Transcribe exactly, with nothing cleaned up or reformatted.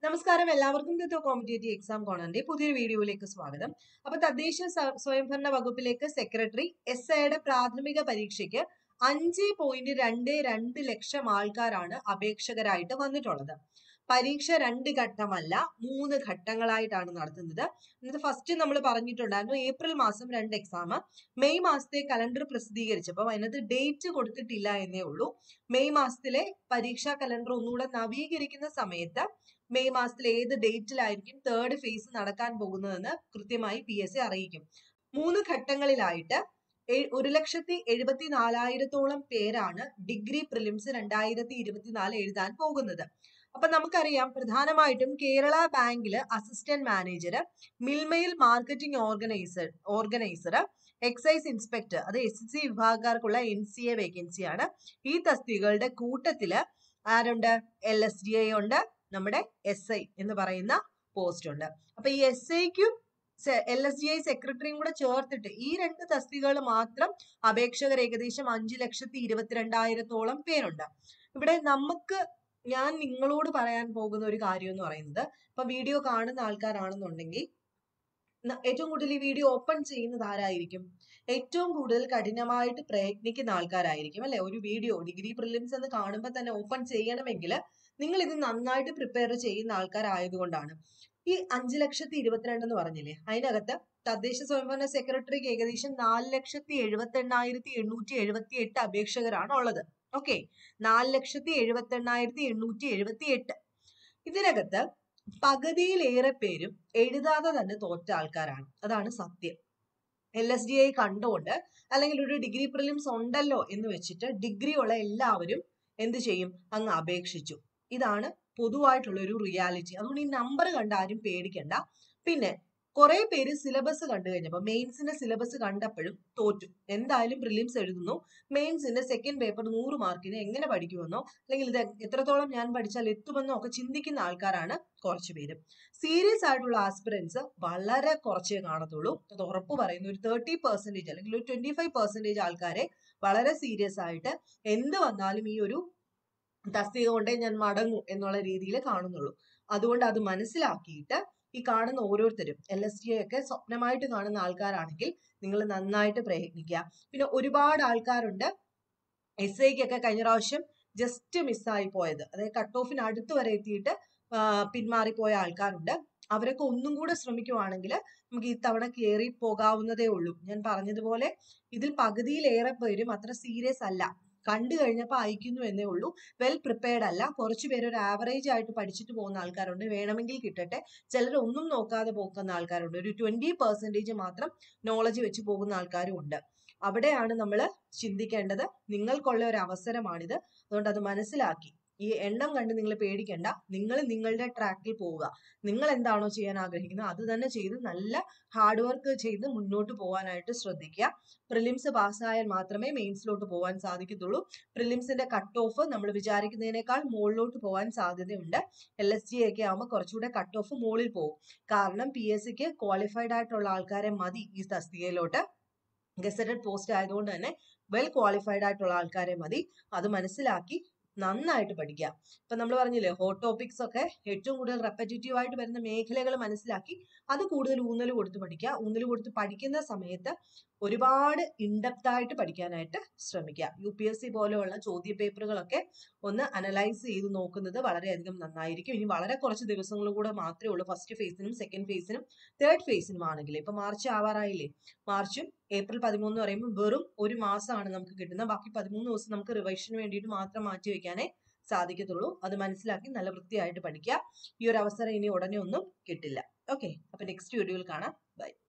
നമസ്കാരം, എല്ലാവർക്കും ദത്തോ competitive exam കോണറിന്റെ പുതിയൊരു വീഡിയോയിലേക്ക് സ്വാഗതം. അപ്പൊ തദ്ദേശ സ്വയംഭരണ വകുപ്പിലേക്ക് സെക്രട്ടറി എസ് ഐയുടെ പ്രാഥമിക പരീക്ഷയ്ക്ക് അഞ്ച് പോയിന്റ് രണ്ട് രണ്ട് ലക്ഷം ആൾക്കാരാണ് അപേക്ഷകരായിട്ട് വന്നിട്ടുള്ളത്. പരീക്ഷ രണ്ട് ഘട്ടമല്ല, മൂന്ന് ഘട്ടങ്ങളായിട്ടാണ് നടത്തുന്നത്. ഇന്നത്തെ ഫസ്റ്റ് നമ്മൾ പറഞ്ഞിട്ടുണ്ടായിരുന്നു ഏപ്രിൽ മാസം രണ്ട് എക്സാം, മെയ് മാസത്തെ കലണ്ടർ പ്രസിദ്ധീകരിച്ചപ്പോൾ അതിനകത്ത് ഡേറ്റ് കൊടുത്തിട്ടില്ല എന്നേ ഉള്ളൂ. മെയ് മാസത്തിലെ പരീക്ഷാ കലണ്ടർ ഒന്നുകൂടെ നവീകരിക്കുന്ന സമയത്ത് മെയ് മാസത്തിൽ ഏത് ഡേറ്റിലായിരിക്കും തേർഡ് ഫേസ് നടക്കാൻ പോകുന്നതെന്ന് കൃത്യമായി പി എസ് സി അറിയിക്കും. മൂന്ന് ഘട്ടങ്ങളിലായിട്ട് ഒരു ലക്ഷത്തി എഴുപത്തി നാലായിരത്തോളം പേരാണ് ഡിഗ്രി പ്രിലിംസ് രണ്ടായിരത്തി ഇരുപത്തിനാല് എഴുതാൻ പോകുന്നത്. അപ്പൊ നമുക്കറിയാം, പ്രധാനമായിട്ടും കേരള ബാങ്കില് അസിസ്റ്റന്റ് മാനേജർ, മിൽമയിൽ marketing organiser organiser excise inspector, അത് എസ് എസ് സി വിഭാഗക്കാർക്കുള്ള എൻ സി എ വേക്കൻസിയാണ്. ഈ തസ്തികകളുടെ കൂട്ടത്തില് ആരുണ്ട്? എൽ എസ് ഡി ഐ ഉണ്ട്, നമ്മുടെ എസ് ഐ എന്ന് പറയുന്ന പോസ്റ്റ് ഉണ്ട്. അപ്പൊ ഈ എസ് ഐക്കും എൽ എസ് ഡി ഐ സെക്രട്ടറിയും കൂടെ ചേർത്തിട്ട് ഈ രണ്ട് തസ്തികകൾ മാത്രം അപേക്ഷകർ ഏകദേശം അഞ്ചു ലക്ഷത്തി ഇരുപത്തിരണ്ടായിരത്തോളം പേരുണ്ട്. ഇവിടെ നമുക്ക് ഞാൻ നിങ്ങളോട് പറയാൻ പോകുന്ന ഒരു കാര്യം എന്ന് പറയുന്നത്, ഇപ്പൊ വീഡിയോ കാണുന്ന ആൾക്കാരാണെന്നുണ്ടെങ്കിൽ ഏറ്റവും കൂടുതൽ ഈ വീഡിയോ ഓപ്പൺ ചെയ്യുന്നത് ആരായിരിക്കും? ഏറ്റവും കൂടുതൽ കഠിനമായിട്ട് പ്രയത്നിക്കുന്ന ആൾക്കാരായിരിക്കും അല്ലെ. ഒരു വീഡിയോ ഡിഗ്രി പ്രിലിംസ് എന്ന് കാണുമ്പോൾ തന്നെ ഓപ്പൺ ചെയ്യണമെങ്കിൽ നിങ്ങൾ ഇത് നന്നായിട്ട് പ്രിപ്പയർ ചെയ്യുന്ന ആൾക്കാരായതുകൊണ്ടാണ്. ഈ അഞ്ചു ലക്ഷത്തി ഇരുപത്തിരണ്ട് എന്ന് പറഞ്ഞില്ലേ, അതിനകത്ത് തദ്ദേശ സ്വയംഭരണ സെക്രട്ടറിക്ക് ഏകദേശം നാല് ലക്ഷത്തി എഴുപത്തി എണ്ണായിരത്തി എണ്ണൂറ്റി എഴുപത്തി എട്ട് അപേക്ഷകരാണ് ഉള്ളത്. ഓക്കെ, നാല് ലക്ഷത്തി എഴുപത്തി എണ്ണായിരത്തി എണ്ണൂറ്റി എഴുപത്തി എട്ട്. ഇതിനകത്ത് പകുതിയിലേറെ പേരും എഴുതാതെ തന്നെ തോറ്റ ആൾക്കാരാണ്. അതാണ് സത്യം. എൽ എസ് ഡി ഐ കണ്ടുകൊണ്ട് അല്ലെങ്കിൽ ഒരു ഡിഗ്രി പ്രിലിംസ് ഉണ്ടല്ലോ എന്ന് വെച്ചിട്ട് ഡിഗ്രി ഉള്ള എല്ലാവരും എന്ത് ചെയ്യും? അങ്ങ് അപേക്ഷിച്ചു. ഇതാണ് പൊതുവായിട്ടുള്ള ഒരു റിയാലിറ്റി. അതുകൊണ്ട് ഈ നമ്പർ കണ്ട് ആരും പേടിക്കണ്ട. പിന്നെ കുറെ പേര് സിലബസ് കണ്ടു കഴിഞ്ഞപ്പോ, മെയിൻസിന്റെ സിലബസ് കണ്ടപ്പോഴും തോറ്റു. എന്തായാലും പ്രിലിംസ് എഴുതുന്നു, മെയിൻസിന്റെ സെക്കൻഡ് പേപ്പർ നൂറ് മാർക്കിന് എങ്ങനെ പഠിക്കുമെന്നോ അല്ലെങ്കിൽ ഇത് എത്രത്തോളം ഞാൻ പഠിച്ചാൽ എത്തുമെന്നോ ഒക്കെ ചിന്തിക്കുന്ന ആൾക്കാരാണ് കുറച്ചു പേര്. സീരിയസ് ആയിട്ടുള്ള ആസ്പിറൻസ് വളരെ കുറച്ചേ കാണത്തുള്ളൂ. അത് ഉറപ്പ് പറയുന്നു. ഒരു തേർട്ടി പെർസെന്റേജ് അല്ലെങ്കിൽ ഒരു ട്വന്റി ഫൈവ് പെർസെന്റേജ് ആൾക്കാരെ വളരെ സീരിയസ് ആയിട്ട് എന്ത് വന്നാലും ഈ ഒരു തസ്തിക കൊണ്ടേ ഞാൻ മടങ്ങൂ എന്നുള്ള രീതിയിൽ കാണുന്നുള്ളൂ. അതുകൊണ്ട് അത് മനസ്സിലാക്കിയിട്ട് ഈ കാണുന്ന ഓരോരുത്തരും എൽ എസ് ഡി ഒക്കെ സ്വപ്നമായിട്ട് കാണുന്ന ആൾക്കാരാണെങ്കിൽ നിങ്ങൾ നന്നായിട്ട് പ്രയത്നിക്കുക. പിന്നെ ഒരുപാട് ആൾക്കാരുണ്ട് എസ് ഐക്കൊക്കെ കഴിഞ്ഞ പ്രാവശ്യം ജസ്റ്റ് മിസ്സായി പോയത്, അതായത് കട്ട് ഓഫിന് അടുത്ത് വരെ എത്തിയിട്ട് പിന്മാറിപ്പോയ ആൾക്കാരുണ്ട്. അവരൊക്കെ ഒന്നും കൂടെ ശ്രമിക്കുവാണെങ്കിൽ നമുക്ക് ഈ തവണ കയറി പോകാവുന്നതേ ഉള്ളൂ. ഞാൻ പറഞ്ഞതുപോലെ ഇതിൽ പകുതിയിലേറെ പേരും അത്ര സീരിയസ് അല്ല, കണ്ടു കഴിഞ്ഞപ്പോൾ അയക്കുന്നു എന്നേ ഉള്ളൂ. വെൽ പ്രിപ്പയർഡ് അല്ല. കുറച്ചു പേര് ഒരു ആവറേജ് ആയിട്ട് പഠിച്ചിട്ട് പോകുന്ന ആൾക്കാരുണ്ട്, വേണമെങ്കിൽ കിട്ടട്ടെ. ചിലർ ഒന്നും നോക്കാതെ പോകുന്ന ആൾക്കാരുണ്ട്. ഒരു ട്വന്റി പെർസെന്റേജ് മാത്രം നോളജ് വെച്ച് പോകുന്ന ആൾക്കാരും ഉണ്ട്. അവിടെയാണ് നമ്മൾ ചിന്തിക്കേണ്ടത്. നിങ്ങൾക്കുള്ള ഒരു അവസരമാണിത്. അതുകൊണ്ട് അത് മനസ്സിലാക്കി ഈ എണ്ണം കണ്ട് നിങ്ങൾ പേടിക്കേണ്ട. നിങ്ങൾ നിങ്ങളുടെ ട്രാക്കിൽ പോവുക. നിങ്ങൾ എന്താണോ ചെയ്യാൻ ആഗ്രഹിക്കുന്നത് അത് തന്നെ ചെയ്ത് നല്ല ഹാർഡ് വർക്ക് ചെയ്ത് മുന്നോട്ട് പോകാനായിട്ട് ശ്രദ്ധിക്കുക. പ്രിലിംസ് പാസ്സായാൽ മാത്രമേ മെയിൻസിലോട്ട് പോകാൻ സാധിക്കത്തുള്ളൂ. പ്രിലിംസിന്റെ കട്ട് ഓഫ് നമ്മൾ വിചാരിക്കുന്നതിനേക്കാൾ മുകളിലോട്ട് പോകാൻ സാധ്യതയുണ്ട്. എൽ എസ് ജി ഒക്കെ ആകുമ്പോൾ കുറച്ചുകൂടെ കട്ട് ഓഫ് മുകളിൽ പോകും. കാരണം പി എസ് സിക്ക് ക്വാളിഫൈഡ് ആയിട്ടുള്ള ആൾക്കാരെ മതി ഈ തസ്തികയിലോട്ട്. ഗസറ്റഡ് പോസ്റ്റ് ആയതുകൊണ്ട് തന്നെ വെൽ ക്വാളിഫൈഡ് ആയിട്ടുള്ള ആൾക്കാരെ മതി. അത് മനസ്സിലാക്കി നന്നായിട്ട് പഠിക്കുക. ഇപ്പൊ നമ്മൾ പറഞ്ഞില്ലേ, ഹോട്ട് ടോപ്പിക്സ് ഒക്കെ ഏറ്റവും കൂടുതൽ റെപ്പറ്റേറ്റീവ് ആയിട്ട് വരുന്ന മേഖലകൾ മനസ്സിലാക്കി അത് കൂടുതൽ ഊന്നൽ കൊടുത്ത് പഠിക്കുക. ഊന്നൽ കൊടുത്ത് പഠിക്കുന്ന സമയത്ത് ഒരുപാട് ഇൻഡെപ്ത് ആയിട്ട് പഠിക്കാനായിട്ട് ശ്രമിക്കുക. യു പി എസ് സി പോലെയുള്ള ചോദ്യ പേപ്പറുകളൊക്കെ ഒന്ന് അനലൈസ് ചെയ്ത് നോക്കുന്നത് വളരെയധികം നന്നായിരിക്കും. ഇനി വളരെ കുറച്ച് ദിവസങ്ങൾ കൂടെ മാത്രമേ ഉള്ളൂ ഫസ്റ്റ് ഫേസിനും സെക്കൻഡ് ഫേസിനും തേർഡ് ഫേസിനും ആണെങ്കിൽ. ഇപ്പൊ മാർച്ച് ആവാറായില്ലേ, മാർച്ചും ഏപ്രിൽ പതിമൂന്ന് പറയുമ്പോൾ വെറും ഒരു മാസമാണ് നമുക്ക് കിട്ടുന്നത്. ബാക്കി പതിമൂന്ന് ദിവസം നമുക്ക് റിവിഷന് വേണ്ടിയിട്ട് മാത്രം മാറ്റി വെക്കാനേ സാധിക്കത്തുള്ളൂ. അത് മനസ്സിലാക്കി നല്ല വൃത്തിയായിട്ട് പഠിക്കുക. ഈ ഒരു അവസരം ഇനി ഉടനെ ഒന്നും കിട്ടില്ല. ഓക്കെ, അപ്പൊ നെക്സ്റ്റ് വീഡിയോയിൽ കാണാം. ബൈ.